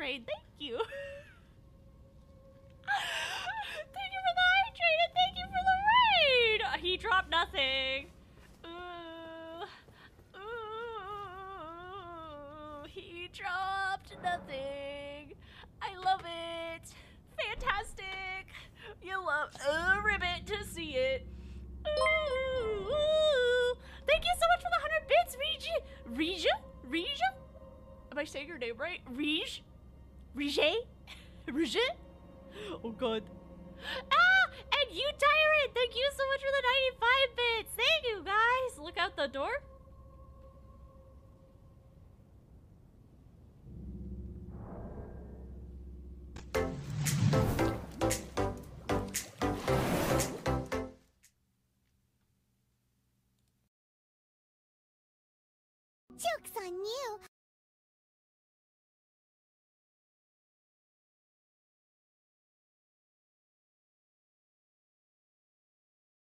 hydrate. Thank you. Thank you for the hydrate and thank you for the raid. He dropped nothing. He dropped nothing. I love it. Fantastic. You love ribbit to see it. Thank you so much for the 100 bits, Regia? Am I saying your name right? Rige? Oh god. And you, Tyrant! Thank you so much for the 95 bits! Thank you, guys! Look out the door. Joke's on you!